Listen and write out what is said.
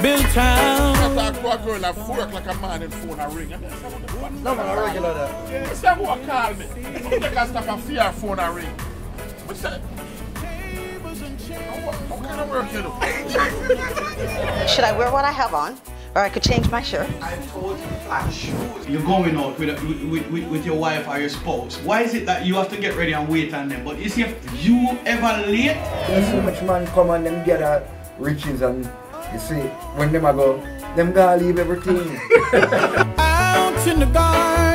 Bill Town. I talk to a girl at 4 o'clock a morning, phone a ring. I mean, No, man, regular that. he said, who call me? They can stop and fear phone a ring. But say, what kind of work you do? Should I wear what I have on? Or I could change my shirt? I told you, you're going out with your wife or your spouse. Why is it that you have to get ready and wait on them? But you see, if you ever late, There's so much man come and them gather riches and you see, when them a go, them gonna leave everything. Out in the garden.